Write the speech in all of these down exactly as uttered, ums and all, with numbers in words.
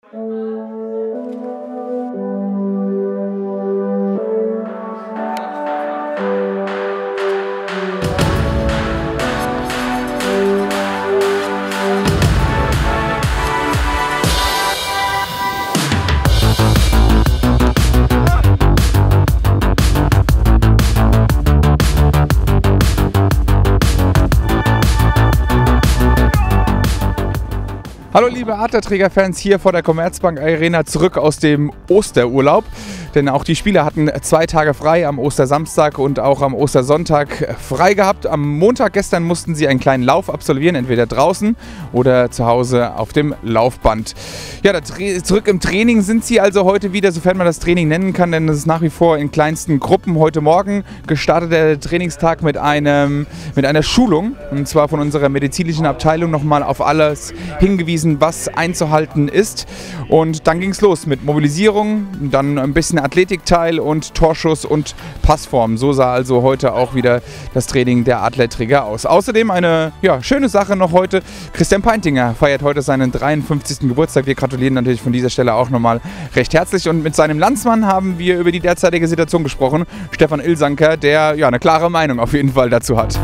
Hallo liebe Adlerträger-Fans, hier vor der Commerzbank Arena zurück aus dem Osterurlaub. Denn auch die Spieler hatten zwei Tage frei, am Ostersamstag und auch am Ostersonntag frei gehabt. Am Montag gestern mussten sie einen kleinen Lauf absolvieren, entweder draußen oder zu Hause auf dem Laufband. Ja, da zurück im Training sind sie also heute wieder, sofern man das Training nennen kann, denn es ist nach wie vor in kleinsten Gruppen. Heute Morgen gestartet der Trainingstag mit, einem, mit einer Schulung, und zwar von unserer medizinischen Abteilung nochmal auf alles hingewiesen, was einzuhalten ist. Und dann ging es los mit Mobilisierung, dann ein bisschen Athletikteil und Torschuss und Passform. So sah also heute auch wieder das Training der Adlerträger aus. Außerdem eine ja, schöne Sache noch heute. Christian Peintinger feiert heute seinen dreiundfünfzigsten Geburtstag. Wir gratulieren natürlich von dieser Stelle auch nochmal recht herzlich. Und mit seinem Landsmann haben wir über die derzeitige Situation gesprochen. Stefan Ilsanker, der ja eine klare Meinung auf jeden Fall dazu hat.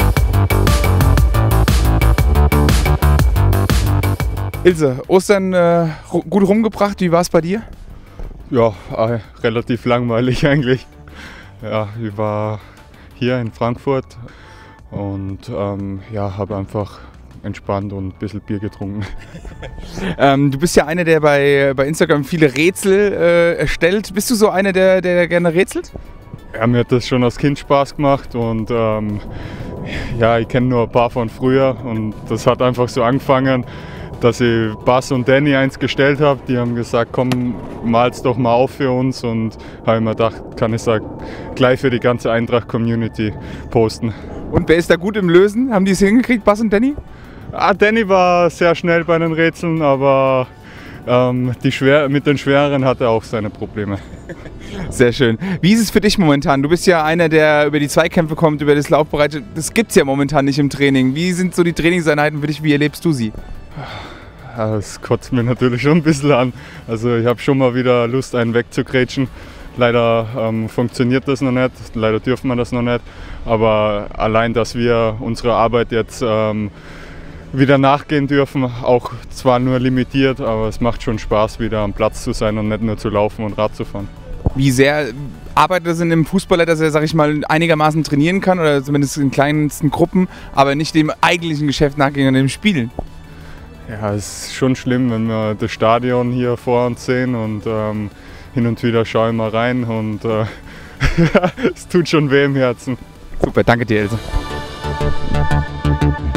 Ilse, Ostern äh, gut rumgebracht. Wie war es bei dir? Ja, äh, relativ langweilig eigentlich. Ja, ich war hier in Frankfurt und ähm, ja, habe einfach entspannt und ein bisschen Bier getrunken. ähm, du bist ja einer, der bei, bei Instagram viele Rätsel äh, erstellt. Bist du so einer, der, der gerne rätselt? Ja, mir hat das schon als Kind Spaß gemacht und ähm, ja, ich kenne nur ein paar von früher und das hat einfach so angefangen, dass ich Bas und Danny eins gestellt habe. Die haben gesagt, komm, mal's doch mal auf für uns, und habe mir gedacht, kann ich sagen, gleich für die ganze Eintracht-Community posten. Und wer ist da gut im Lösen? Haben die es hingekriegt, Bas und Danny? Ah, Danny war sehr schnell bei den Rätseln, aber ähm, die schwer, mit den schwereren hat er auch seine Probleme. Sehr schön. Wie ist es für dich momentan? Du bist ja einer, der über die Zweikämpfe kommt, über das Laufbereite. Das gibt es ja momentan nicht im Training. Wie sind so die Trainingseinheiten für dich? Wie erlebst du sie? Das kotzt mir natürlich schon ein bisschen an. Also ich habe schon mal wieder Lust, einen wegzugrätschen. Leider ähm, funktioniert das noch nicht, leider dürfen wir das noch nicht. Aber allein, dass wir unsere Arbeit jetzt ähm, wieder nachgehen dürfen, auch zwar nur limitiert, aber es macht schon Spaß, wieder am Platz zu sein und nicht nur zu laufen und Rad zu fahren. Wie sehr arbeitet es in einem Fußballer, dass er, sag ich mal, einigermaßen trainieren kann, oder zumindest in kleinsten Gruppen, aber nicht dem eigentlichen Geschäft nachgehen und dem Spielen? Ja, es ist schon schlimm, wenn wir das Stadion hier vor uns sehen, und ähm, hin und wieder schaue ich mal rein und äh, es tut schon weh im Herzen. Super, danke dir, Ilse.